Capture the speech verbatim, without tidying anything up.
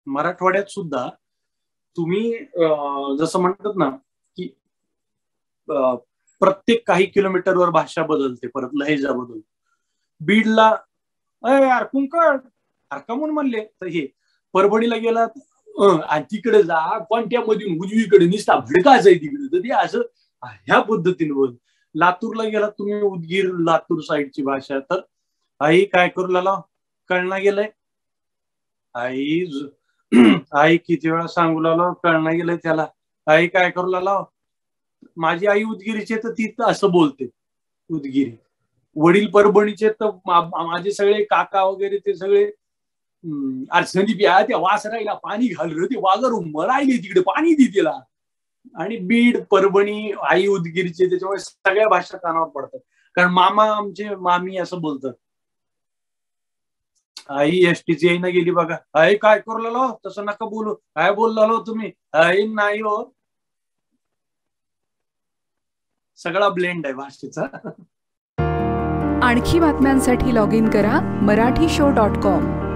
मराठवाड्यात सुद्धा तुम्ही जसं म्हणतात ना की प्रत्येक काही किलोमीटरवर भाषा बदलते, परत लहेजा बदलतो. बीडला अय यार कुंकड का म्हणून म्हणले तर हे, परभणीला गेलात आणि तिकडे जा कोणत्यामधून उजवीकडे निसता भडकाच आहे तिकडे, तर ते असं ह्या पद्धतीने बोल. लातूरला गेलात तुम्ही, उदगीर लातूर साईडची भाषा, तर आई काय करू लागला कळना गेलंय, आई आई किती वेळा सांगू लागलो कळना गेलंय त्याला, आई काय करू लागला. माझी आई उदगीरीचे तर ती असं बोलते उदगीरी, वडील परभणीचे तर माझे सगळे काका वगैरे ते सगळे अरे संदीप या त्या वासराईला पाणी घाल रे, ते वाघर मरायले तिकडे पाणी दे तिला. आणि बीड परभणी आई उदगीरचे, त्याच्यामुळे सगळ्या भाषा कानावर पडतात. कारण मामा आमचे मामी असं बोलतात. आई एसटीची आई ना गेली बघा, आई काय करू लागलो तसं नका बोलू, काय बोललो तुम्ही, आई नाही हो. सगळा ब्लेंड आहे भाषेचा. आणखी बातम्यांसाठी लॉग इन करा मराठी शो डॉट कॉम.